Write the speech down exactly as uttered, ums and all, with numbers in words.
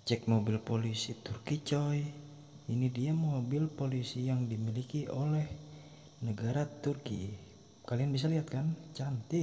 Cek mobil polisi Turki coy. Ini dia mobil polisi yang dimiliki oleh negara Turki. Kalian bisa lihat kan, cantik.